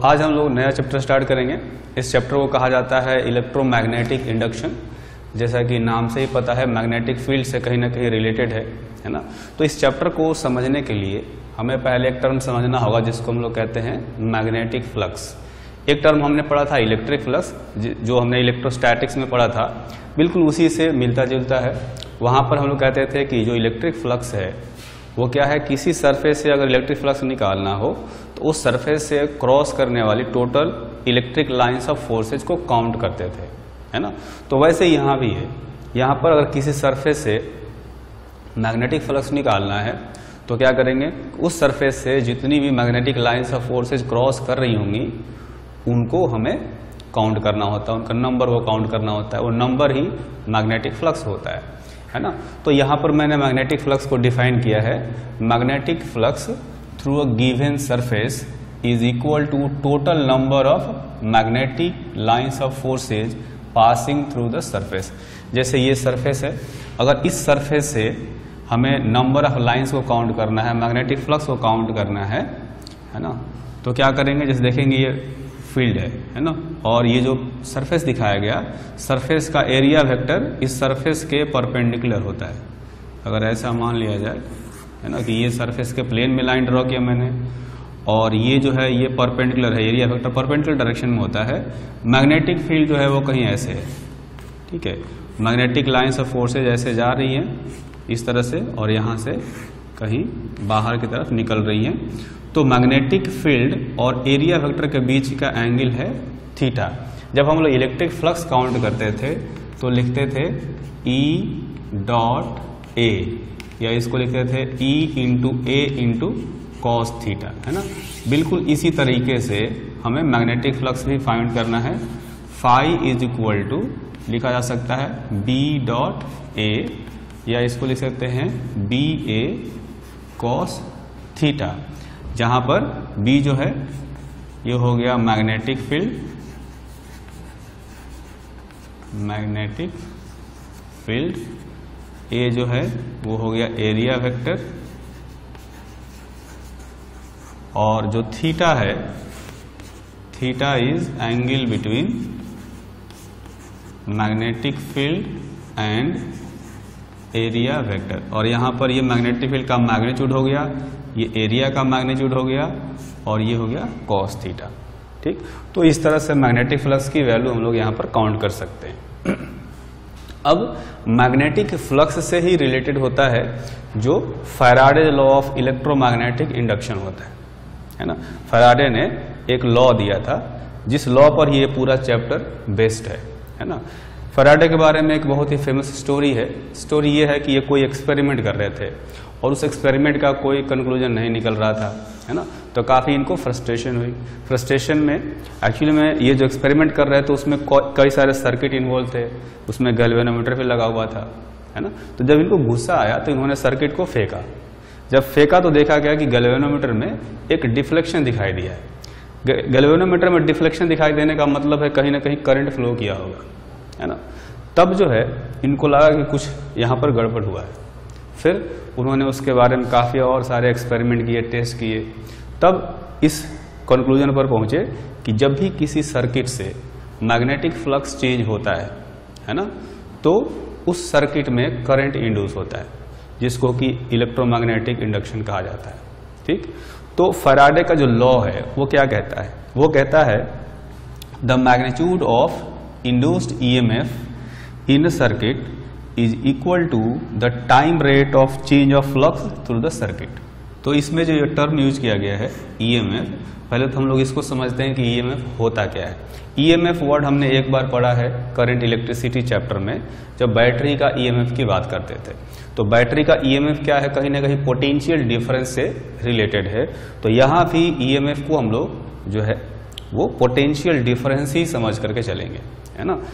आज हम लोग नया चैप्टर स्टार्ट करेंगे। इस चैप्टर को कहा जाता है इलेक्ट्रोमैग्नेटिक इंडक्शन। जैसा कि नाम से ही पता है, मैग्नेटिक फील्ड से कहीं ना कहीं रिलेटेड है ना। तो इस चैप्टर को समझने के लिए हमें पहले एक टर्म समझना होगा जिसको हम लोग कहते हैं मैग्नेटिक फ्लक्स। एक टर्म हमने पढ़ा था इलेक्ट्रिक फ्लक्स, जो हमने इलेक्ट्रोस्टैटिक्स में पढ़ा था, बिल्कुल उसी से मिलता जुलता है। वहाँ पर हम लोग कहते थे कि जो इलेक्ट्रिक फ्लक्स है वो क्या है, किसी सरफेस से अगर इलेक्ट्रिक फ्लक्स निकालना हो तो उस सरफेस से क्रॉस करने वाली total electric lines of forces को काउंट करते थे, है ना। तो वैसे यहाँ भी है, यहाँ पर अगर किसी सरफेस से मैग्नेटिक फ्लक्स निकालना है तो क्या करेंगे, उस सरफेस से जितनी भी magnetic lines of forces cross कर रही होंगी उनको हमें काउंट करना होता है, उनका नंबर वो काउंट करना होता है। वो नंबर ही मैग्नेटिक फ्लक्स होता है ना। तो यहाँ पर मैंने मैग्नेटिक फ्लक्स को डिफाइन किया है, magnetic flux through a given surface is equal to total number of magnetic lines of forces passing through the surface. जैसे ये सरफेस है, अगर इस सरफेस से हमें नंबर ऑफ लाइंस को काउंट करना है, मैग्नेटिक फ्लक्स को काउंट करना है ना, तो क्या करेंगे, जैसे देखेंगे ये फील्ड है ना, और ये जो सरफेस दिखाया गया, सरफेस का एरिया वेक्टर इस सरफेस के परपेंडिकुलर होता है। अगर ऐसा मान लिया जाए है ना कि ये सरफेस के प्लेन में लाइन ड्रॉ किया मैंने, और ये जो है ये परपेंडिकुलर है, एरिया वेक्टर परपेंडिकुलर डायरेक्शन में होता है। मैग्नेटिक फील्ड जो है वो कहीं ऐसे है, ठीक है। मैग्नेटिक लाइंस ऑफ फोर्सेज ऐसे जा रही हैं इस तरह से, और यहाँ से कहीं बाहर की तरफ निकल रही हैं। तो मैग्नेटिक फील्ड और एरिया वेक्टर के बीच का एंगल है थीटा। जब हम लोग इलेक्ट्रिक फ्लक्स काउंट करते थे तो लिखते थे E डॉट ए, या इसको लिखते थे E into A into cos theta, है ना। बिल्कुल इसी तरीके से हमें मैग्नेटिक फ्लक्स भी फाइंड करना है। फाई इज इक्वल टू लिखा जा सकता है B डॉट ए, या इसको लिख सकते हैं बी ए कॉस थीटा, जहां पर B जो है ये हो गया magnetic field, magnetic field, A जो है वो हो गया एरिया वेक्टर, और जो थीटा है, theta is angle between magnetic field and area vector. और यहां पर ये मैग्नेटिक फील्ड का मैग्नीट्यूड हो गया, ये एरिया का मैग्नीट्यूड हो गया, और ये हो गया कॉस थीटा, ठीक। तो इस तरह से मैग्नेटिक फ्लक्स की वैल्यू हम लोग यहाँ पर काउंट कर सकते हैं। अब मैग्नेटिक फ्लक्स से ही रिलेटेड होता है जो Faraday law of electromagnetic induction होता है ना। फैराडे ने एक लॉ दिया था जिस लॉ पर ये पूरा चैप्टर बेस्ड है ना। फैराडे के बारे में एक बहुत ही फेमस स्टोरी है। स्टोरी ये है कि ये कोई एक्सपेरिमेंट कर रहे थे और उस एक्सपेरिमेंट का कोई कंक्लूजन नहीं निकल रहा था, है ना। तो काफ़ी इनको फ्रस्ट्रेशन हुई। फ्रस्ट्रेशन में एक्चुअली में ये जो एक्सपेरिमेंट कर रहे थे उसमें कई सारे सर्किट इन्वॉल्व थे, उसमें गैल्वेनोमीटर भी लगा हुआ था, है ना। तो जब इनको गुस्सा आया तो इन्होंने सर्किट को फेंका। जब फेंका तो देखा गया कि गैल्वेनोमीटर में एक डिफ्लेक्शन दिखाई दिया है। गैल्वेनोमीटर में डिफ्लेक्शन दिखाई देने का मतलब है कहीं ना कहीं करंट फ्लो किया होगा, है ना। तब जो है इनको लगा कि कुछ यहाँ पर गड़बड़ हुआ है। फिर उन्होंने उसके बारे में काफ़ी और सारे एक्सपेरिमेंट किए, टेस्ट किए, तब इस कंक्लूजन पर पहुँचे कि जब भी किसी सर्किट से मैग्नेटिक फ्लक्स चेंज होता है ना, तो उस सर्किट में करंट इंड्यूस होता है, जिसको कि इलेक्ट्रोमैग्नेटिक इंडक्शन कहा जाता है, ठीक। तो फैराडे का जो लॉ है वो क्या कहता है, वो कहता है the magnitude of induced EMF in a circuit is equal to the time rate of change of flux through the circuit। तो इसमें जो ये टर्म यूज किया गया है EMF, पहले तो हम लोग इसको समझते हैं कि EMF होता क्या है। EMF वर्ड हमने एक बार पढ़ा है करंट इलेक्ट्रिसिटी चैप्टर में, जब बैटरी का EMF की बात करते थे। तो बैटरी का EMF क्या है, कहीं ना कहीं पोटेंशियल डिफरेंस से रिलेटेड है। तो यहाँ भी EMF को हम लोग जो है वो पोटेंशियल डिफरेंस ही समझ करके चलेंगे, है ना।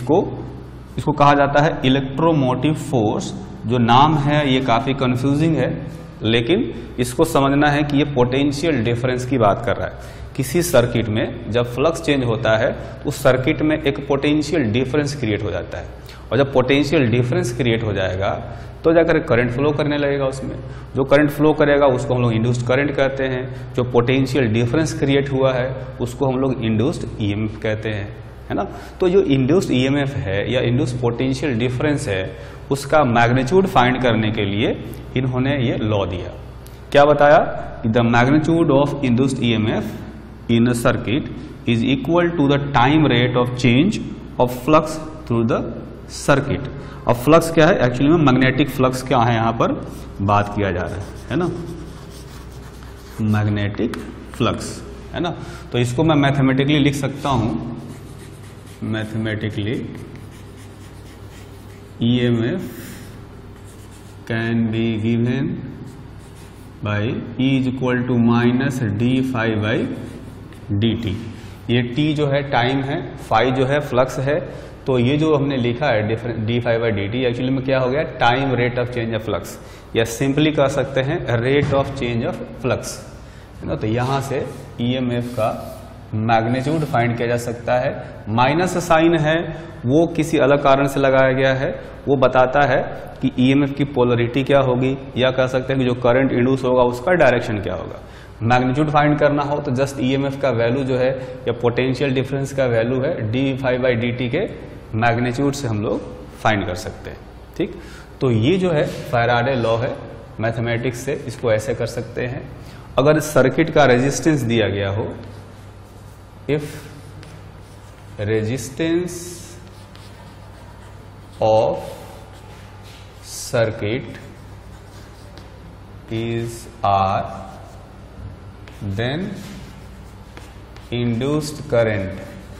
इसको कहा जाता है इलेक्ट्रोमोटिव फोर्स। जो नाम है ये काफी कंफ्यूजिंग है, लेकिन इसको समझना है कि ये पोटेंशियल डिफरेंस की बात कर रहा है। किसी सर्किट में जब फ्लक्स चेंज होता है तो उस सर्किट में एक पोटेंशियल डिफरेंस क्रिएट हो जाता है, और जब पोटेंशियल डिफरेंस क्रिएट हो जाएगा तो जाकर करंट फ्लो करने लगेगा। उसमें जो करंट फ्लो करेगा उसको हम लोग इंड्यूस्ड करंट कहते हैं। जो पोटेंशियल डिफरेंस क्रिएट हुआ है उसको हम लोग इंड्यूस्ड ईएमएफ कहते हैं, है ना। तो जो इंड्यूस्ड ईएमएफ है या इंड्यूस्ड पोटेंशियल डिफरेंस है उसका मैग्नीट्यूड फाइंड करने के लिए इन्होंने ये लॉ दिया। क्या बताया? The magnitude of induced EMF in a circuit is equal to the time rate of change of flux through the circuit. अब फ्लक्स क्या है? एक्चुअली में मैग्नेटिक फ्लक्स क्या है यहाँ पर बात किया जा रहा है ना, मैग्नेटिक फ्लक्स, है ना। तो इसको मैं मैथमेटिकली लिख सकता हूं, mathematically EMF can be given by E is equal to minus d∅ by dt। ये t जो है टाइम है, फाई जो है फ्लक्स है, तो ये जो हमने लिखा है d∅ बाई dt एक्चुअली में क्या हो गया? Time rate of change of flux, या सिंपली कह सकते हैं rate of change of flux, है ना। तो यहाँ से ईएमएफ का मैग्नीट्यूड फाइंड किया जा सकता है। माइनस साइन है वो किसी अलग कारण से लगाया गया है, वो बताता है कि ईएमएफ की पोलरिटी क्या होगी, या कह सकते हैं कि जो करंट इंड्यूस होगा उसका डायरेक्शन क्या होगा। मैग्नीट्यूड फाइंड करना हो तो जस्ट ईएमएफ का वैल्यू जो है या पोटेंशियल डिफरेंस का वैल्यू है d∅ बाई dt के मैग्नीट्यूड से हम लोग फाइंड कर सकते हैं, ठीक। तो ये जो है फैराडे लॉ है मैथमेटिक्स से, इसको ऐसे कर सकते हैं। अगर सर्किट का रेजिस्टेंस दिया गया हो, if resistance of circuit is R, then induced current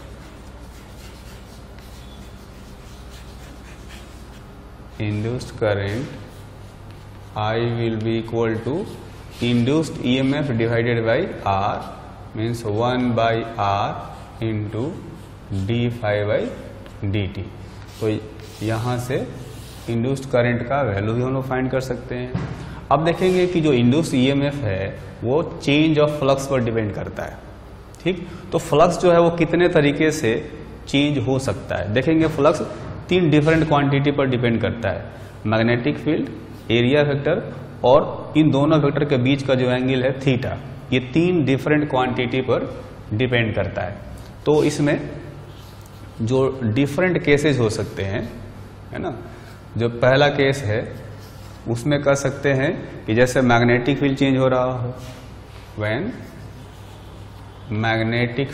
I will be equal to induced EMF divided by R, means 1 by R into d∅ by dt। तो यहाँ से इंड्यूस्ड करंट का वैल्यू भी हम लोग फाइंड कर सकते हैं। अब देखेंगे कि जो इंड्यूस्ड ईएमएफ है वो चेंज ऑफ फ्लक्स पर डिपेंड करता है, ठीक। तो फ्लक्स जो है वो कितने तरीके से चेंज हो सकता है देखेंगे। फ्लक्स 3 डिफरेंट क्वांटिटी पर डिपेंड करता है, मैग्नेटिक फील्ड, एरिया वेक्टर और इन दोनों वेक्टर के बीच का जो एंगल है थीटा। ये 3 डिफरेंट क्वांटिटी पर डिपेंड करता है। तो इसमें जो डिफरेंट केसेस हो सकते हैं, है ना। जो पहला केस है उसमें कह सकते हैं कि जैसे मैग्नेटिक फील्ड चेंज हो रहा हो, when magnetic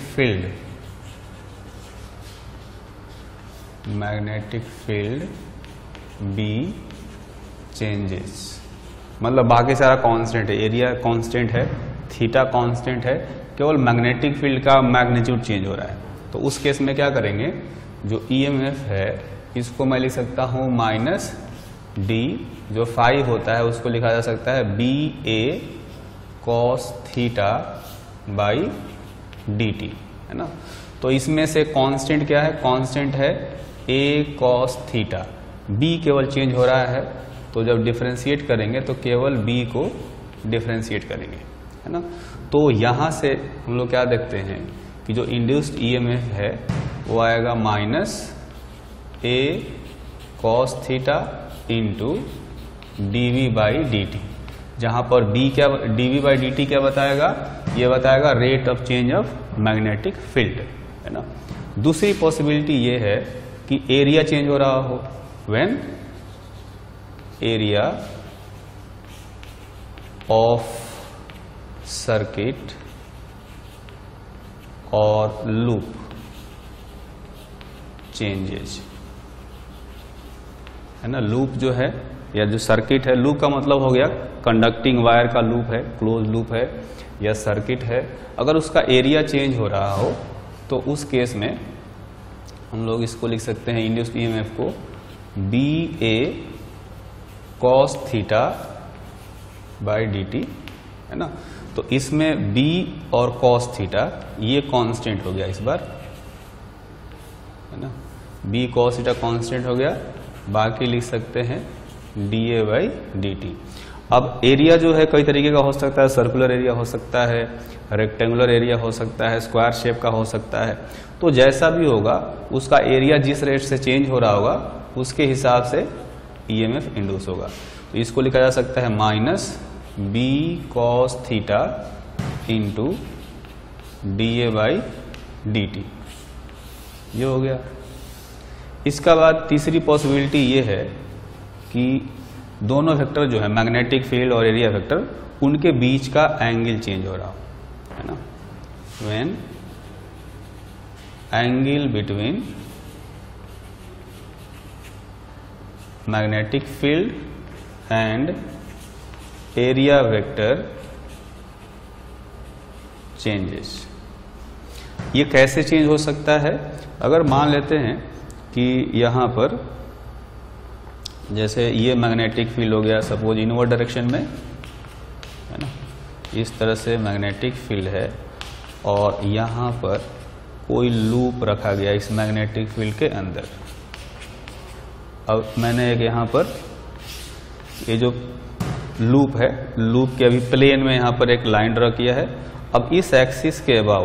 field B changes, मतलब बाकी सारा कांस्टेंट है, एरिया कांस्टेंट है, थीटा कांस्टेंट है, केवल मैग्नेटिक फील्ड का मैग्नीट्यूड चेंज हो रहा है। तो उस केस में क्या करेंगे, जो ईएमएफ है इसको मैं लिख सकता हूं माइनस डी, जो फाई होता है उसको लिखा जा सकता है B A cos theta by D T, है ना। तो इसमें से कांस्टेंट क्या है? कांस्टेंट है ए कॉस थीटा, बी केवल चेंज हो रहा है, तो जब डिफरेंशिएट करेंगे तो केवल बी को डिफरेंशिएट करेंगे, है ना। तो यहां से हम लोग क्या देखते हैं कि जो इंड्यूस्ड ईएमएफ है वो आएगा minus A cos theta into D V by D T, जहां पर बी क्या, डीवी बाई डी टी क्या बताएगा? ये बताएगा rate of change of magnetic field, है ना। दूसरी पॉसिबिलिटी ये है कि एरिया चेंज हो रहा हो, व्हेन एरिया ऑफ सर्किट और लूप चेंजेस, है ना। लूप जो है या जो सर्किट है, लूप का मतलब हो गया कंडक्टिंग वायर का लूप है, क्लोज लूप है या सर्किट है। अगर उसका एरिया चेंज हो रहा हो तो उस केस में हम लोग इसको लिख सकते हैं इंड्यूस्ड ईएमएफ को B A cos theta by D T, है ना। तो इसमें बी और कॉस थीटा ये कांस्टेंट हो गया इस बार, है ना। बी कॉस थीटा कांस्टेंट हो गया, बाकी लिख सकते हैं D A by D T. अब एरिया जो है कई तरीके का हो सकता है, सर्कुलर एरिया हो सकता है, रेक्टेंगुलर एरिया हो सकता है, स्क्वायर शेप का हो सकता है। तो जैसा भी होगा उसका एरिया जिस रेट से चेंज हो रहा होगा उसके हिसाब से ईएमएफ इंड्यूस होगा। तो इसको लिखा जा सकता है minus B cos theta into DA/dt, ये हो गया। इसका बाद तीसरी पॉसिबिलिटी ये है कि दोनों वेक्टर जो है मैग्नेटिक फील्ड और एरिया वेक्टर उनके बीच का एंगल चेंज हो रहा हो, है ना। When angle between magnetic field and area vector changes. ये कैसे चेंज हो सकता है? अगर मान लेते हैं कि यहां पर जैसे ये मैग्नेटिक फील्ड हो गया सपोज इनवर्ड डायरेक्शन में, है ना, इस तरह से मैग्नेटिक फील्ड है और यहां पर कोई लूप रखा गया इस मैग्नेटिक फील्ड के अंदर। अब मैंने एक यहां पर ये जो लूप है, लूप के अभी प्लेन में यहां पर एक लाइन ड्रा किया है। अब इस एक्सिस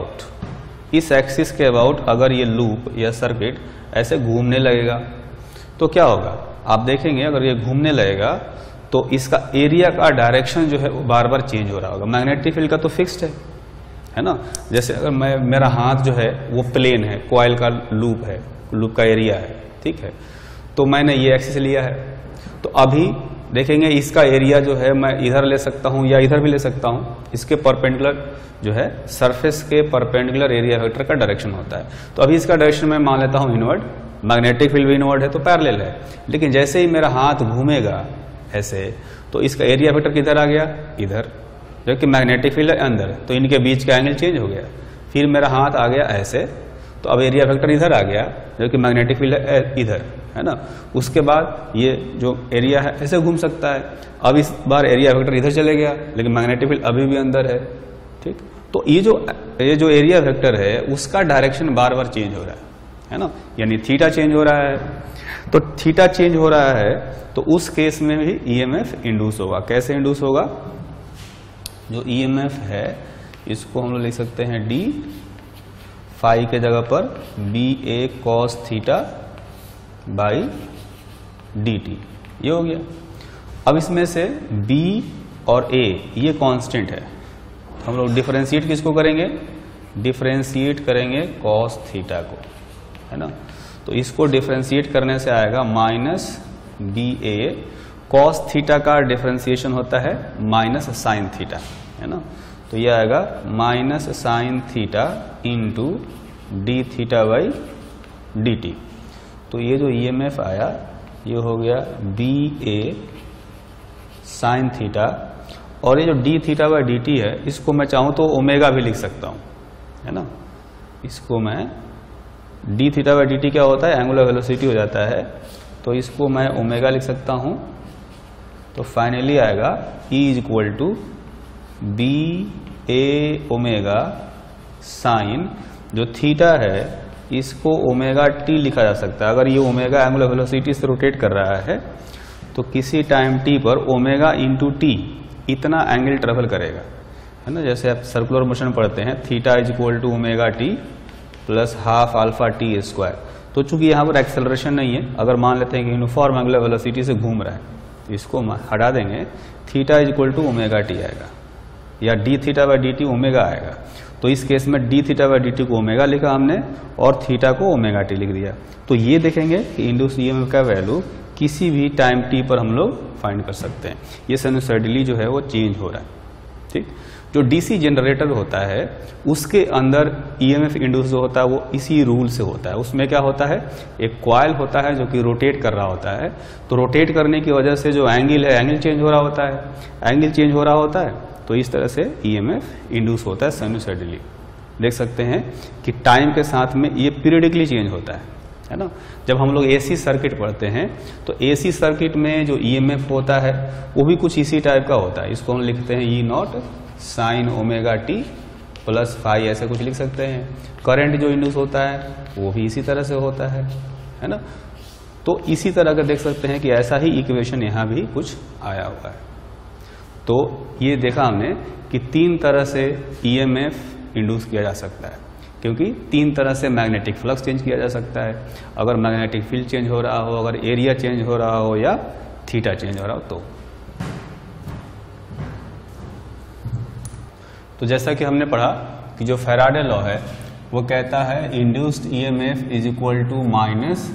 के अबाउट अगर ये लूप या सर्किट ऐसे घूमने लगेगा तो क्या होगा? आप देखेंगे अगर ये घूमने लगेगा तो इसका एरिया का डायरेक्शन जो है वो बार बार चेंज हो रहा होगा। मैग्नेटिक फील्ड का तो फिक्स्ड है ना। जैसे अगर मेरा हाथ जो है वो प्लेन है, कॉइल का लूप है, लूप का एरिया है, ठीक है, तो मैंने ये एक्सिस लिया है। तो अभी देखेंगे इसका एरिया जो है मैं इधर ले सकता हूं या इधर भी ले सकता हूं। इसके परपेंडिकुलर जो है सरफेस के परपेंडिकुलर एरिया वेक्टर का डायरेक्शन होता है। तो अभी इसका डायरेक्शन मैं मान लेता हूं इनवर्ड, मैग्नेटिक फील्ड भी इनवर्ड है तो पैरेलल है। लेकिन जैसे ही मेरा हाथ घूमेगा ऐसे तो इसका एरिया वेक्टर किधर आ गया? इधर, जबकि मैग्नेटिक फील्ड है अंदर, तो इनके बीच का एंगल चेंज हो गया। फिर मेरा हाथ आ गया ऐसे तो अब एरिया वेक्टर इधर आ गया जबकि मैग्नेटिक फील्ड है इधर, है ना। उसके बाद ये जो एरिया है ऐसे घूम सकता है। अब इस बार एरिया वेक्टर इधर चले गया लेकिन मैग्नेटिक फील्ड अभी भी अंदर है, ठीक। तो ये जो एरिया वेक्टर है उसका डायरेक्शन बार बार चेंज हो रहा है ना, यानी थीटा चेंज हो रहा है। तो थीटा चेंज हो रहा है तो उस केस में भी ईएमएफ इंड्यूस होगा। कैसे इंड्यूस होगा? जो ईएमएफ है इसको हम लोग लिख सकते हैं डी फाई के जगह पर B A cos theta by D T, ये हो गया। अब इसमें से बी और ए ये कांस्टेंट है, हम लोग डिफरेंशिएट किसको करेंगे? डिफरेंशिएट करेंगे कॉस थीटा को, है ना। तो इसको डिफरेंशिएट करने से आएगा minus B A, cos theta का डिफरेंशिएशन होता है माइनस साइन थीटा, है ना। तो ये आएगा minus sine theta into D theta by D T. तो ये जो ईएमएफ आया ये हो गया बी ए साइन थीटा, और ये जो D theta by D T है इसको मैं चाहूं तो ओमेगा भी लिख सकता हूं, है ना। इसको मैं D theta by D T क्या होता है? एंगुलर वेलोसिटी हो जाता है, तो इसको मैं ओमेगा लिख सकता हूं। तो फाइनली आएगा E is equal to B A omega sine, जो थीटा है इसको ओमेगा टी लिखा जा सकता है। अगर ये ओमेगा एंगुलर वेलोसिटी से रोटेट कर रहा है तो किसी टाइम टी पर ओमेगा इंटू टी इतना एंगल ट्रेवल करेगा, है ना। जैसे आप सर्कुलर मोशन पढ़ते हैं, theta is equal to omega T plus half alpha T square. तो चूंकि यहाँ पर एक्सेलरेशन नहीं है, अगर मान लेते हैं कि यूनिफॉर्म एंगुलर वेलोसिटी से घूम रहा है तो इसको हटा देंगे, theta is equal to omega T आएगा, या D theta by D T omega आएगा। तो इस केस में D theta by D T को ओमेगा लिखा हमने और थीटा को ओमेगा टी लिख दिया। तो ये देखेंगे कि इंड्यूस ईएमएफ का वैल्यू किसी भी टाइम टी पर हम लोग फाइंड कर सकते हैं। ये साइनुसॉइडली जो है वो चेंज हो रहा है, ठीक। जो डीसी जनरेटर होता है उसके अंदर ईएमएफ इंड्यूस जो होता है वो इसी रूल से होता है। उसमें क्या होता है? एक कॉइल होता है जो कि रोटेट कर रहा होता है, तो रोटेट करने की वजह से जो एंगल है एंगल चेंज हो रहा होता है। एंगल चेंज हो रहा होता है तो इस तरह से ईएमएफ इंड्यूस होता है साइनुसॉइडली। देख सकते हैं कि टाइम के साथ में ये पीरियडिकली चेंज होता है ना। जब हम लोग एसी सर्किट पढ़ते हैं तो एसी सर्किट में जो ईएमएफ होता है वो भी कुछ इसी टाइप का होता है। इसको हम लिखते हैं E naught sine omega T plus phi, ऐसे कुछ लिख सकते हैं। करंट जो इंड्यूस होता है वो भी इसी तरह से होता है ना। तो इसी तरह का देख सकते हैं कि ऐसा ही इक्वेशन यहाँ भी कुछ आया हुआ है। तो ये देखा हमने कि 3 तरह से ईएमएफ इंड्यूस किया जा सकता है, क्योंकि 3 तरह से मैग्नेटिक फ्लक्स चेंज किया जा सकता है। अगर मैग्नेटिक फील्ड चेंज हो रहा हो, अगर एरिया चेंज हो रहा हो या थीटा चेंज हो रहा हो तो जैसा कि हमने पढ़ा कि जो फैराडे लॉ है वो कहता है induced EMF is equal to minus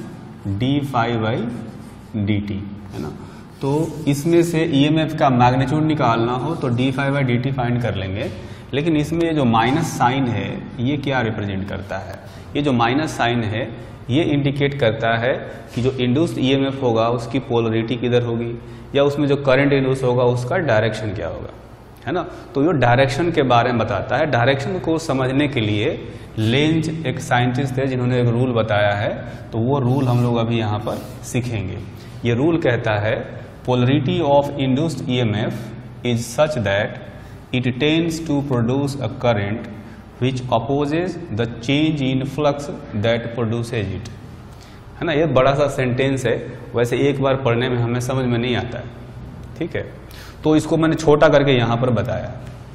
d∅dt, है ना। तो इसमें से ईएमएफ का मैग्नीट्यूड निकालना हो तो d∅dt फाइंड कर लेंगे, लेकिन इसमें ये जो माइनस साइन है ये क्या रिप्रेजेंट करता है? ये जो माइनस साइन है ये इंडिकेट करता है कि जो इंड्यूस्ड ईएमएफ होगा उसकी पोलरिटी किधर होगी, या उसमें जो करंट इंड्यूस होगा उसका डायरेक्शन क्या होगा, है ना। तो ये डायरेक्शन के बारे में बताता है। डायरेक्शन को समझने के लिए लेंज एक साइंटिस्ट थे जिन्होंने एक रूल बताया है, तो वो रूल हम लोग अभी यहाँ पर सीखेंगे। ये रूल कहता है polarity of induced EMF is such that it tends to produce a current which opposes the change in flux that produces it, है ना। ये बड़ा सा सेंटेंस है, वैसे एक बार पढ़ने में हमें समझ में नहीं आता है, ठीक है। तो इसको मैंने छोटा करके यहाँ पर बताया।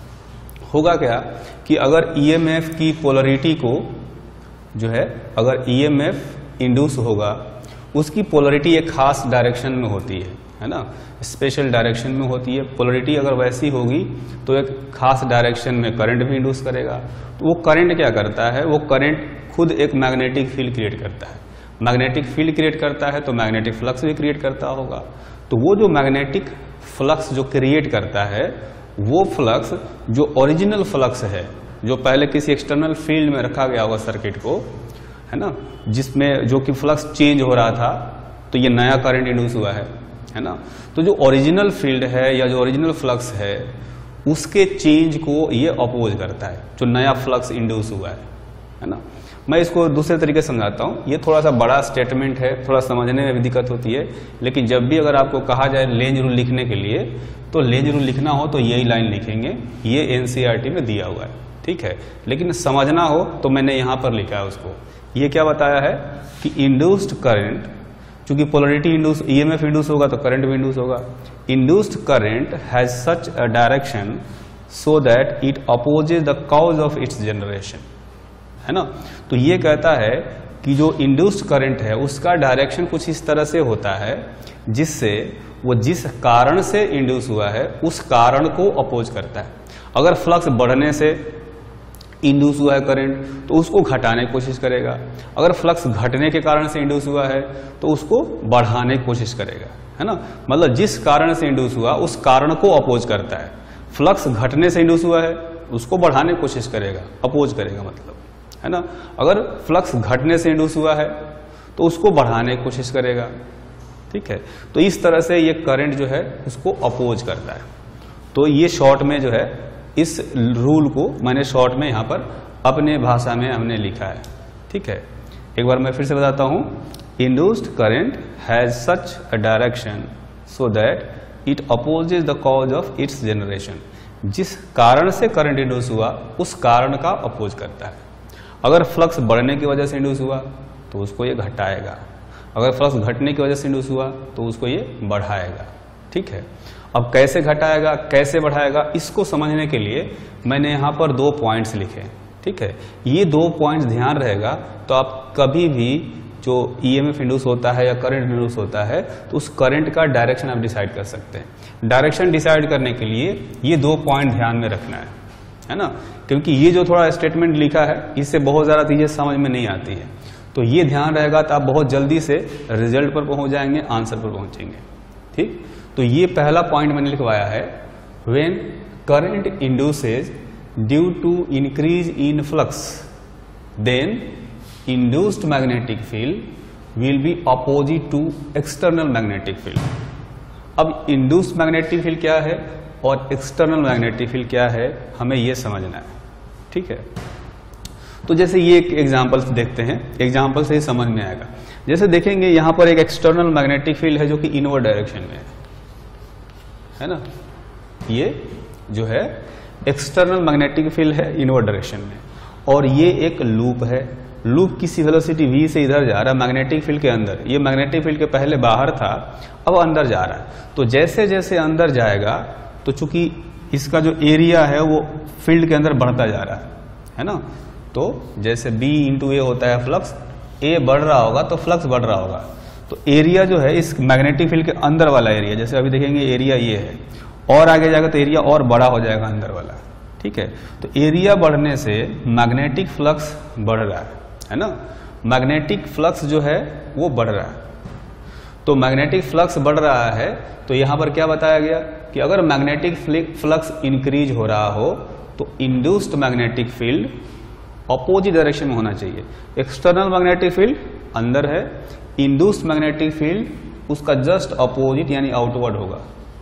होगा क्या कि अगर ईएमएफ की पोलरिटी को जो है, अगर ईएमएफ इंड्यूस होगा उसकी पोलरिटी एक खास डायरेक्शन में होती है ना, स्पेशल डायरेक्शन में होती है। पोलरिटी अगर वैसी होगी तो एक खास डायरेक्शन में करंट भी इंड्यूस करेगा। तो वो करंट क्या करता है, वो करंट खुद एक मैग्नेटिक फील्ड क्रिएट करता है। मैग्नेटिक फील्ड क्रिएट करता है तो मैग्नेटिक फ्लक्स भी क्रिएट करता होगा। तो वो जो मैग्नेटिक फ्लक्स जो क्रिएट करता है, वो फ्लक्स जो ओरिजिनल फ्लक्स है, जो पहले किसी एक्सटर्नल फील्ड में रखा गया होगा सर्किट को, है ना, जिसमें जो कि फ्लक्स चेंज हो रहा था, तो ये नया करंट इंड्यूस हुआ है ना। तो जो ओरिजिनल फील्ड है या जो ओरिजिनल फ्लक्स है उसके चेंज को ये अपोज करता है, जो नया फ्लक्स इंड्यूस हुआ है ना। मैं इसको दूसरे तरीके से समझाता हूँ। ये थोड़ा सा बड़ा स्टेटमेंट है, थोड़ा समझने में भी दिक्कत होती है, लेकिन जब भी अगर आपको कहा जाए लेंज रूल लिखने के लिए, तो लेंज रूल लिखना हो तो यही लाइन लिखेंगे, ये एनसीईआरटी में दिया हुआ है, ठीक है। लेकिन समझना हो तो मैंने यहाँ पर लिखा है उसको। ये क्या बताया है कि इंड्यूस्ड करंट, चूंकि पोलरिटी इंड्यूस, ईएमएफ इंड्यूस होगा तो करंट भी इंड्यूस होगा। Induced current has such a direction so that it opposes the cause of its generation, है ना। तो ये कहता है कि जो इंड्यूस्ड करंट है उसका डायरेक्शन कुछ इस तरह से होता है जिससे वो जिस कारण से इंड्यूस हुआ है उस कारण को अपोज करता है। अगर फ्लक्स बढ़ने से इंड्यूस हुआ है करंट तो उसको घटाने की कोशिश करेगा, अगर फ्लक्स घटने के कारण से इंड्यूस हुआ है तो उसको बढ़ाने की कोशिश करेगा, है ना। मतलब जिस कारण से इंड्यूस हुआ उस कारण को अपोज करता है। फ्लक्स घटने से इंड्यूस हुआ है उसको बढ़ाने की कोशिश करेगा, अपोज करेगा मतलब, है ना। अगर फ्लक्स घटने से इंड्यूस हुआ है तो उसको बढ़ाने की कोशिश करेगा, ठीक है। तो इस तरह से ये करंट जो है उसको अपोज करता है। तो ये शॉर्ट में जो है इस रूल को मैंने शॉर्ट में यहाँ पर अपने भाषा में हमने लिखा है, ठीक है। एक बार मैं फिर से बताता हूँ। Induced current has such a direction so that it opposes the cause of its generation. जिस कारण से करंट इंड्यूस हुआ उस कारण का अपोज करता है। अगर फ्लक्स बढ़ने की वजह से इंड्यूस हुआ तो उसको ये घटाएगा, अगर फ्लक्स घटने की वजह से इंड्यूस हुआ तो उसको ये बढ़ाएगा, ठीक है। अब कैसे घटाएगा कैसे बढ़ाएगा इसको समझने के लिए मैंने यहाँ पर 2 पॉइंट्स लिखे, ठीक है। ये 2 पॉइंट्स ध्यान रहेगा तो आप कभी भी जो ईएमएफ इंड्यूस होता है या करंट इंड्यूस होता है तो उस करंट का डायरेक्शन आप डिसाइड कर सकते हैं। डायरेक्शन डिसाइड करने के लिए ये 2 पॉइंट ध्यान में रखना है ना, क्योंकि ये जो थोड़ा स्टेटमेंट लिखा है इससे बहुत ज़्यादा चीज़ें समझ में नहीं आती है। तो ये ध्यान रहेगा तो आप बहुत जल्दी से रिजल्ट पर पहुंच जाएंगे, आंसर पर पहुंचेंगे, ठीक। तो ये पहला पॉइंट मैंने लिखवाया है, when current induces due to increase in flux then induced magnetic field will be opposite to external magnetic field. अब इंड्यूस्ड मैग्नेटिक फील्ड क्या है और एक्सटर्नल मैग्नेटिक फील्ड क्या है हमें यह समझना है, ठीक है। तो जैसे ये एक एग्जांपल से देखते हैं, एग्जांपल से ही समझ में आएगा। जैसे देखेंगे यहाँ पर एक एक्सटर्नल मैग्नेटिक फील्ड है जो कि इनवर्ड डायरेक्शन में है ना। ये जो है एक्सटर्नल मैग्नेटिक फील्ड है इनवर्ड डायरेक्शन में, और ये एक लूप है। लूप किसी वेलोसिटी v से इधर जा रहा है मैग्नेटिक फील्ड के अंदर। ये मैग्नेटिक फील्ड के पहले बाहर था, अब अंदर जा रहा है। तो जैसे जैसे अंदर जाएगा तो चूंकि इसका जो एरिया है वो फील्ड के अंदर बढ़ता जा रहा है ना। तो जैसे B इंटू ए होता है फ्लक्स, ए बढ़ रहा होगा तो फ्लक्स बढ़ रहा होगा। तो एरिया जो है इस मैग्नेटिक फील्ड के अंदर वाला एरिया, जैसे अभी देखेंगे एरिया ये है, और आगे जाएगा तो एरिया और बड़ा हो जाएगा अंदर वाला, ठीक है। तो एरिया बढ़ने से मैग्नेटिक फ्लक्स बढ़ रहा है ना। मैग्नेटिक फ्लक्स जो है वो बढ़ रहा है। तो मैग्नेटिक फ्लक्स बढ़ रहा है तो यहां पर क्या बताया गया कि अगर मैग्नेटिक फ्लक्स इंक्रीज हो रहा हो तो induced magnetic field opposite direction में होना चाहिए। एक्सटर्नल मैग्नेटिक फील्ड अंदर है, इंड्यूस्ड मैग्नेटिक फील्ड उसका जस्ट अपोजिट यानी आउटवर्ड होगा,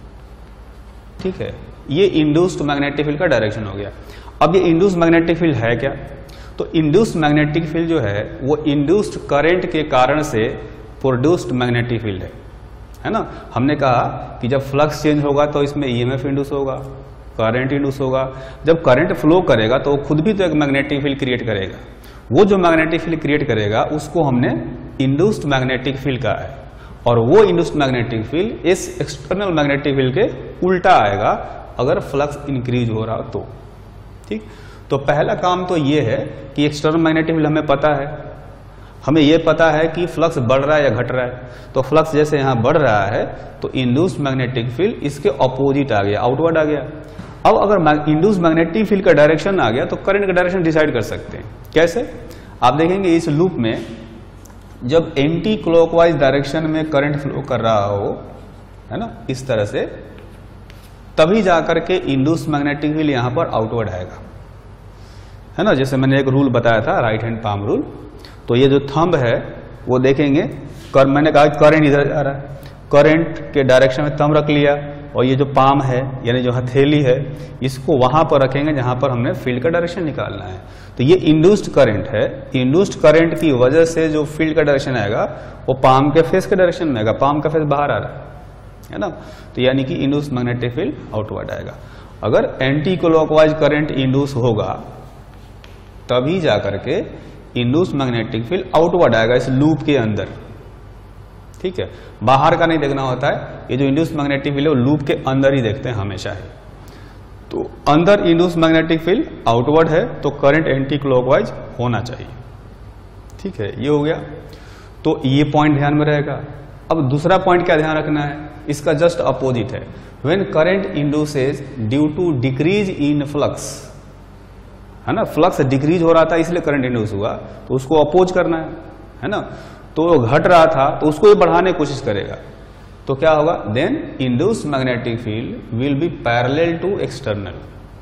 ठीक है। ये इंड्यूस्ड मैग्नेटिक फील्ड का डायरेक्शन हो गया। अब ये इंड्यूस्ड मैग्नेटिक फील्ड है क्या? तो इंड्यूस्ड मैग्नेटिक फील्ड जो है वो इंड्यूस्ड करंट के कारण से प्रोड्यूस्ड मैग्नेटिक फील्ड है ना। हमने कहा कि जब फ्लक्स चेंज होगा तो इसमें ईएमएफ इंड्यूस होगा, करंट इंड्यूस होगा। जब करंट फ्लो करेगा तो वो खुद भी तो एक मैग्नेटिक फील्ड क्रिएट करेगा। वो जो मैग्नेटिक फील्ड क्रिएट करेगा उसको हमने इंड्यूस्ड मैग्नेटिक फील्ड कहा है, और वो इंड्यूस्ड मैग्नेटिक फील्ड इस एक्सटर्नल मैग्नेटिक फील्ड के उल्टा आएगा अगर फ्लक्स इंक्रीज हो रहा तो, ठीक। तो पहला काम तो ये है कि एक्सटर्नल मैग्नेटिक फील्ड हमें पता है, हमें यह पता है कि फ्लक्स बढ़ रहा है या घट रहा है। तो फ्लक्स जैसे यहां बढ़ रहा है तो इंड्यूस्ड मैग्नेटिक फील्ड इसके अपोजिट आ गया, आउटवर्ड आ गया। अब अगर इंड्यूस्ड मैग्नेटिक फील्ड का डायरेक्शन आ गया तो करंट का डायरेक्शन डिसाइड कर सकते हैं। कैसे? आप देखेंगे इस लूप में जब एंटी क्लॉकवाइज डायरेक्शन में करंट फ्लो कर रहा हो, है ना, इस तरह से, तभी जाकर के इंड्यूस्ड मैग्नेटिक फील्ड यहां पर आउटवर्ड आएगा, है ना। जैसे मैंने एक रूल बताया था, राइट हैंड पाम रूल। तो ये जो थंब है वो देखेंगे, मैंने कहा करंट इधर जा रहा है, करंट के डायरेक्शन में थंब रख लिया, और ये जो पाम है यानी जो हथेली है इसको वहां पर रखेंगे जहां पर हमने फील्ड का डायरेक्शन निकालना है। तो ये इंड्यूस्ड करंट है, इंड्यूस्ड करंट की वजह से जो फील्ड का डायरेक्शन आएगा वो पाम के फेस के डायरेक्शन में आएगा, पाम का फेस बाहर आ रहा है ना। तो यानी कि इंड्यूस्ड मैग्नेटिक फील्ड आउटवर्ड आएगा। अगर एंटी क्लॉकवाइज करंट इंड्यूस होगा तभी जाकर के इंड्यूस्ड मैग्नेटिक फील्ड आउटवर्ड आएगा इस लूप के अंदर, ठीक है। बाहर का नहीं देखना होता है, ये जो इंड्यूस्ड मैग्नेटिक फील्ड है वो लूप के अंदर ही देखते हैं हमेशा ही। तो अंदर इंड्यूस्ड मैग्नेटिक फील्ड आउटवर्ड है तो करंट एंटी क्लॉकवाइज होना चाहिए, ठीक है। ये हो गया, तो ये पॉइंट ध्यान में रहेगा। अब दूसरा पॉइंट क्या ध्यान रखना है, इसका जस्ट अपोजिट है। When current induces due to decrease in flux, है ना, फ्लक्स डिक्रीज हो रहा था इसलिए करंट इंड्यूस हुआ, तो उसको अपोज करना है ना। तो घट रहा था तो उसको भी बढ़ाने की कोशिश करेगा, तो क्या होगा, then induced magnetic field will be parallel to external,